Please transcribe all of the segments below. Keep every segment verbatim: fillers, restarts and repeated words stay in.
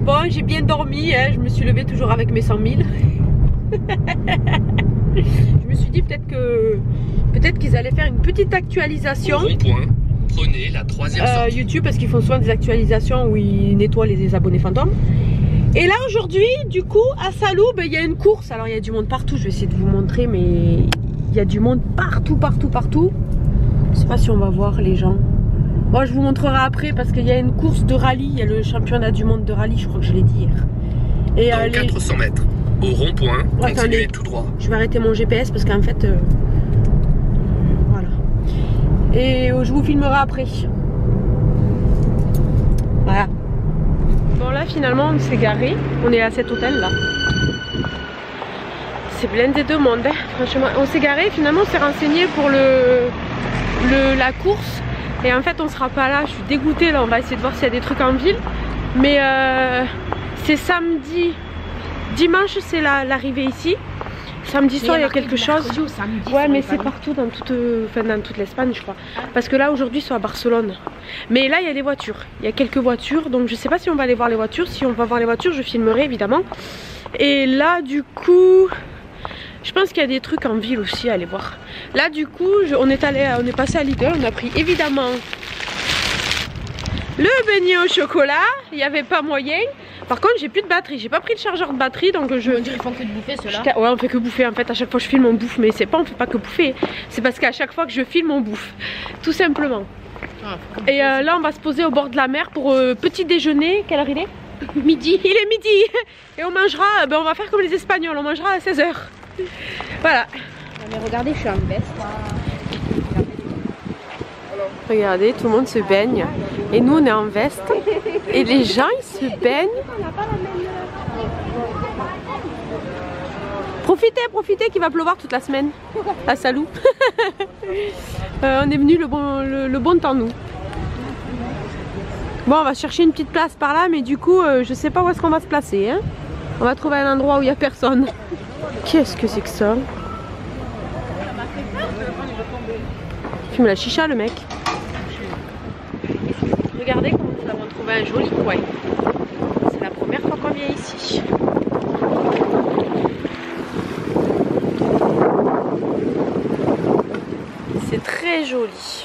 Bon, j'ai bien dormi, hein. Je me suis levée toujours avec mes cent mille. Je me suis dit peut-être que peut-être qu'ils allaient faire une petite actualisation. Au rond-point, prenez la troisième euh, sortie. YouTube, parce qu'ils font souvent des actualisations où ils nettoient les abonnés fantômes. Et là aujourd'hui, du coup, à Salou, ben, il y a une course. Alors il y a du monde partout, je vais essayer de vous montrer, mais il y a du monde partout, partout, partout. Je sais pas si on va voir les gens. Bon, je vous montrerai après parce qu'il y a une course de rallye, il y a le championnat du monde de rallye, je crois que je l'ai dit hier. Et, Dans euh, quatre cents mètres, au rond-point, Attendez. continuez tout droit. Je vais arrêter mon G P S parce qu'en fait, euh, voilà. Et euh, je vous filmerai après. Voilà. Bon là finalement on s'est garé, on est à cet hôtel là. C'est blindé de monde, hein. Franchement. On s'est garé, finalement on s'est renseigné pour le, le la course. Et en fait on sera pas là, je suis dégoûtée là, on va essayer de voir s'il y a des trucs en ville. Mais euh, c'est samedi, dimanche c'est l'arrivée la, ici. Samedi soir il y a quelque chose. Ouais mais c'est partout dans toute, enfin, dans toute l'Espagne je crois. Parce que là aujourd'hui c'est à Barcelone. Mais là il y a des voitures, il y a quelques voitures. Donc je sais pas si on va aller voir les voitures. Si on va voir les voitures je filmerai évidemment. Et là du coup je pense qu'il y a des trucs en ville aussi à aller voir. Là du coup je, on est allé, on est passé à Lidl, on a pris évidemment le beignet au chocolat. Il n'y avait pas moyen. Par contre j'ai plus de batterie, j'ai pas pris le chargeur de batterie donc je... On dirait qu'ils font que de bouffer ceux-là. Ouais on fait que bouffer en fait, à chaque fois je filme on bouffe. Mais c'est pas on fait pas que bouffer, c'est parce qu'à chaque fois que je filme on bouffe. Tout simplement. Ah, et euh, là on va se poser au bord de la mer pour euh, petit déjeuner. Quelle heure il est? Midi. Il est midi. Et on mangera, ben on va faire comme les Espagnols, on mangera à seize heures. Voilà. Mais regardez, je suis en veste. Regardez, tout le monde se baigne. Et nous on est en veste. Et les gens ils se baignent. Profitez, profitez qu'il va pleuvoir toute la semaine à Salou. euh, on est venu le bon, le, le bon temps nous. Bon on va chercher une petite place par là. Mais du coup euh, je sais pas où est-ce qu'on va se placer hein. On va trouver un endroit où il n'y a personne. Qu'est-ce que c'est que ça? Il fume la chicha le mec. Regardez comment nous avons trouvé un joli coin. C'est la première fois qu'on vient ici. C'est très joli.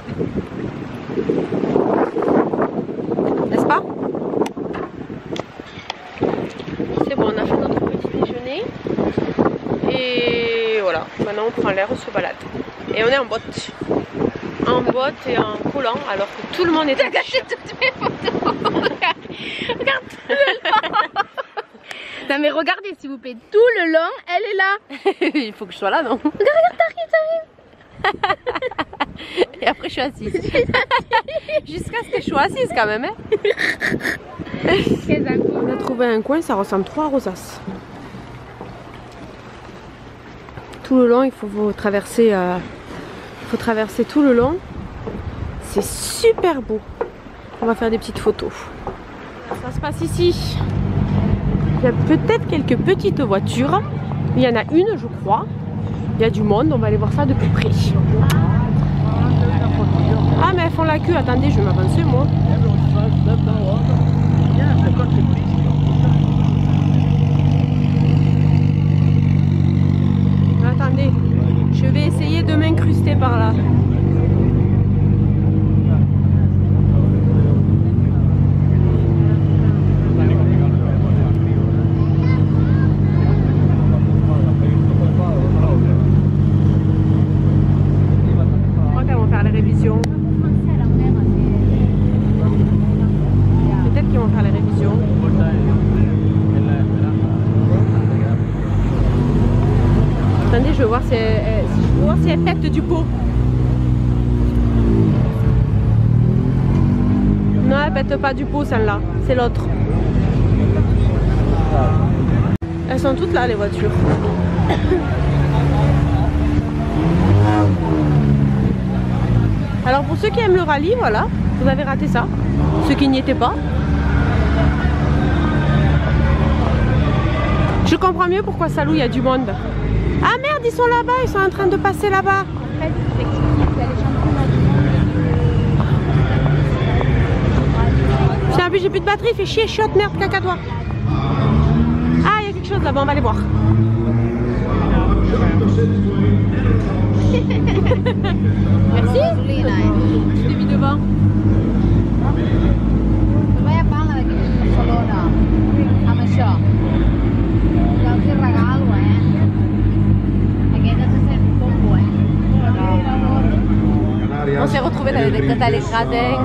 N'est-ce pas? C'est bon, on a fait notre petit déjeuner. Et voilà, maintenant on prend l'air, on se balade. Et on est en botte. En botte et en collant alors que tout le monde est en t-shirt. Toutes mes photos. Regarde tout le long. Non mais regardez s'il vous plaît, tout le long elle est là. Il faut que je sois là non? Regarde, regarde, t'arrives, t'arrives. Et après je suis assise. Jusqu'à ce que je sois assise quand même hein. On a trouvé un coin, ça ressemble trop à Rosas. Tout le long il faut vous traverser euh, il faut traverser tout le long. C'est super beau. On va faire des petites photos. Ça se passe ici. Il y a peut-être quelques petites voitures. Il y en a une je crois. Il y a du monde, on va aller voir ça de plus près. Ah mais elles font la queue, attendez je vais m'avancer moi. Attendez, je vais essayer de m'incruster par là. Je crois qu'elles vont faire les révisions. Peut-être qu'ils vont faire les révisions. Attendez, je veux voir si elle, je veux voir si elle pète du pot. Non, elle pète pas du pot celle-là, c'est l'autre. Elles sont toutes là les voitures. Alors pour ceux qui aiment le rallye, voilà, vous avez raté ça. Ceux qui n'y étaient pas. Je comprends mieux pourquoi Salou il y a du monde. Ah merde, ils sont là-bas, ils sont en train de passer là-bas. Tiens, puis j'ai plus de batterie, fais chier, chiotte, merde, caca toi. Ah, il y a quelque chose là-bas, on va aller voir. Merci. Je t'ai mis devant. Vai a palla daqui de Barcelona. Amb això. Jo els hi regalo, eh? Aquest és el combo, eh? On s'est retrouvés dans les, dans les gradins.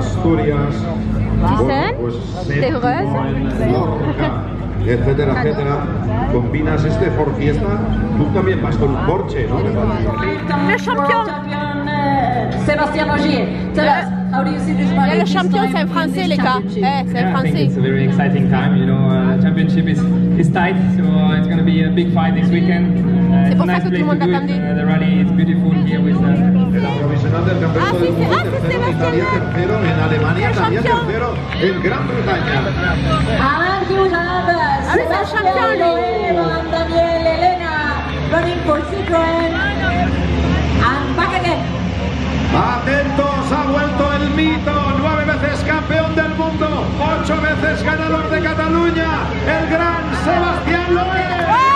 Tu sais? T'es heureuse? Etcétera, etcétera. Combinas este por fiesta, tú también vas con un Porsche, ¿no? Le champion! Sébastien Ogier, tell us, how do you see this Et le champion, c'est un français, les gars. Eh, c'est un I think français. it's a very exciting time. You know, uh, the championship is, is tight, so uh, it's going to be a big fight this weekend. Uh, C'est it's pour a ça nice que tout le place to monde do it. l'attendait. Uh, the rally is beautiful here with. Uh, El provisional del campeonato Ah, sí, del mundo, sí, ah, sí, tercero en Sebastián. Italia, tercero en Alemania, El Italia, campeón. tercero en Gran Bretaña. And you have Ah oui, c'est un champion, lui. Loeb and Daniel Elena running for Citroën. And back again. Atentos, ha vuelto el mito, nueve veces campeón del mundo, ocho veces ganador de Cataluña, el gran Sebastián Loeb.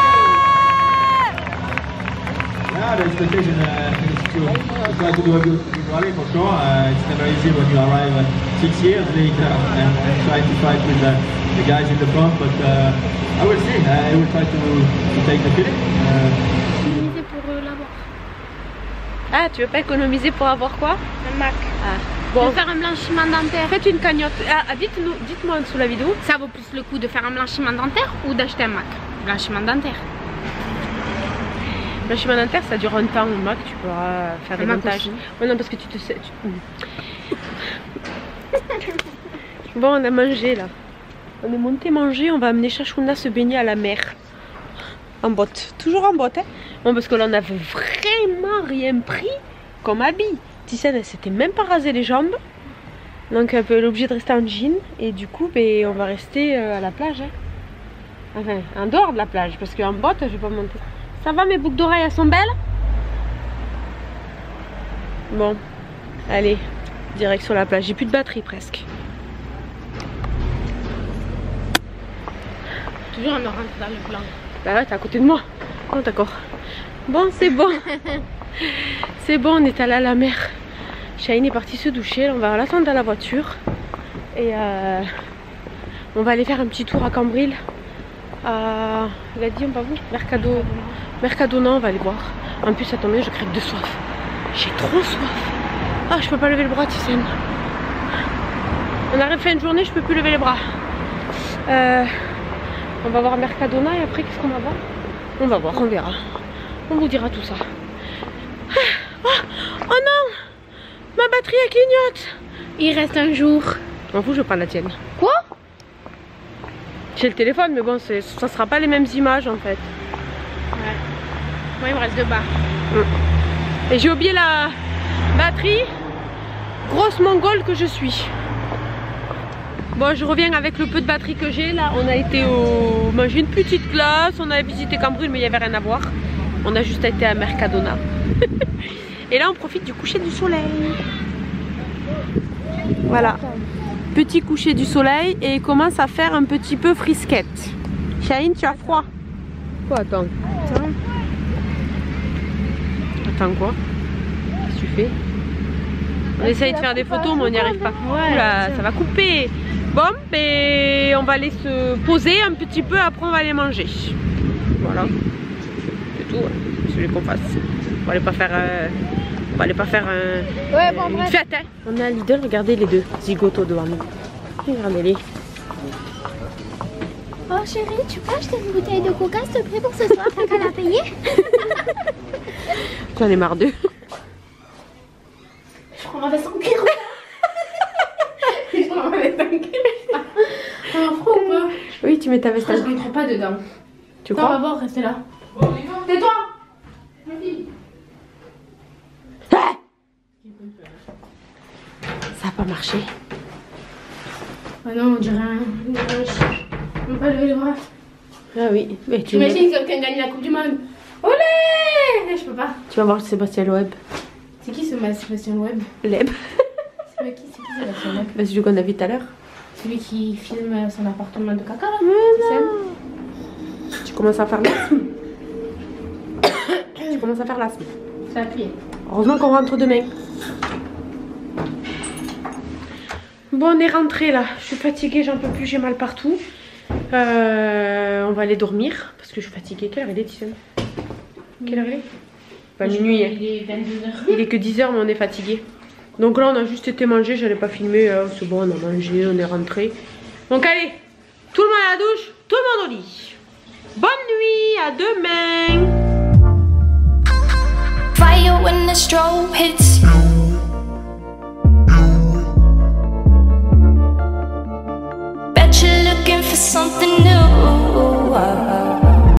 yeah, the expectation uh, is to, to try to do a good, good rally for sure. Uh, it's never easy when you arrive uh, six years later and, and try to fight with the, the guys in the front, but uh, I will see. Uh, I will try to, to take the feeling. Uh, Ah, tu veux pas économiser pour avoir quoi? Un Mac. Ah. Bon. Bon, De faire un blanchiment dentaire. faites une cagnotte. Ah, dites-nous, dites-moi sous la vidéo. Ça vaut plus le coup de faire un blanchiment dentaire ou d'acheter un Mac? Blanchiment dentaire. Blanchiment dentaire, ça dure un temps. Au Mac, tu pourras faire Un des Mac montages. aussi. Ouais, non, parce que tu te sais. tu- Bon, on a mangé là. On est monté manger. On va amener Chachouna se baigner à la mer. En botte. Toujours en botte, hein. Bon, parce que là, on avait vraiment rien pris comme habit. Tissane, elle s'était même pas rasé les jambes. Donc, elle est obligée de rester en jean. Et du coup, ben, on va rester euh, à la plage. Hein. Enfin, en dehors de la plage. Parce qu'en botte, je vais pas monter. Ça va, mes boucles d'oreilles, elles sont belles? Bon, allez, direction la plage. J'ai plus de batterie presque. Toujours on rentre dans le blanc. Bah ouais, t'es à côté de moi. Oh, d'accord. Bon, c'est bon. C'est bon, on est allé à la mer. Chahine est partie se doucher. On va l'attendre dans la voiture. Et euh, on va aller faire un petit tour à Cambril. Euh, il a dit, on va où? Mercado. Mercadona, on va aller voir. En plus, ça tombe bien, je crève de soif. J'ai trop soif. Ah, je peux pas lever le bras, Tissane. On arrive fin de journée, je peux plus lever les bras. Euh, on va voir Mercadona et après, qu'est-ce qu'on va voir? On va voir, on verra. On vous dira tout ça. Oh, oh non! Ma batterie elle clignote! Il reste un jour. Je m'en fous, je prends la tienne. Quoi? J'ai le téléphone, mais bon, ça sera pas les mêmes images en fait. Ouais. Moi, il me reste deux barres. Et j'ai oublié la batterie. Grosse mongole que je suis. Bon, je reviens avec le peu de batterie que j'ai. Là, on a été au... manger une petite glace. On a visité Cambril, mais il n'y avait rien à voir. On a juste été à Mercadona. Et là, on profite du coucher du soleil. Voilà. Petit coucher du soleil et il commence à faire un petit peu frisquette. Chahine, tu as froid? Quoi, attends. Attends. Attends quoi? Qu'est-ce que tu fais? On essaye de faire des photos mais on n'y arrive pas. Oula, ça va couper. Bon, et on va aller se poser un petit peu, après on va aller manger. Voilà. C'est tout. Je voulais qu'on fasse. On va aller pas faire... Euh... On va aller pas faire un... Ouais, bon, une bref. fête, hein. On est à Lidl, regardez les deux zigotos devant nous. Regardez-les. Oh chérie, tu peux acheter une bouteille de coca s'il te plaît pour ce soir, t'as qu'à la payer? J'en ai marre d'eux. Je prends ma veste en cuir. Je prends ma veste en cuir. Un froid ou pas? Oui, tu mets ta veste. Je rentre pas dedans. Tu Non, on va crois? voir, restez là. Tais-toi! Ça a pas marché. Ah non, on dirait un... On dirait un chien. On peut pas lever les bras. Ah oui, mais tu, T'imagines quelqu'un gagne la Coupe du Monde? Olé! Je peux pas. tu vas voir Sébastien Loeb. C'est qui ce Sébastien Loeb? Leb. C'est qui, c'est qui Sébastien Loeb? Bah, celui qu'on a vu tout à l'heure. celui qui filme son appartement de caca là. Tu, tu commences à faire l'asthme. Tu commences à faire l'asthme. Ça a plié. Heureusement qu'on rentre demain. Bon, on est rentré là. Je suis fatiguée, j'en peux plus, j'ai mal partout. Euh, on va aller dormir parce que je suis fatiguée. Quelle heure il est, Tiffany? Quelle heure il est? Pas minuit. Il est vingt-deux heures. Il est que dix heures, mais on est fatigué. Donc là, on a juste été manger. J'allais pas filmer. Euh, C'est bon, on a mangé, on est rentré. Donc allez, tout le monde à la douche, tout le monde au lit. Bonne nuit, à demain. Fire when the strobe hits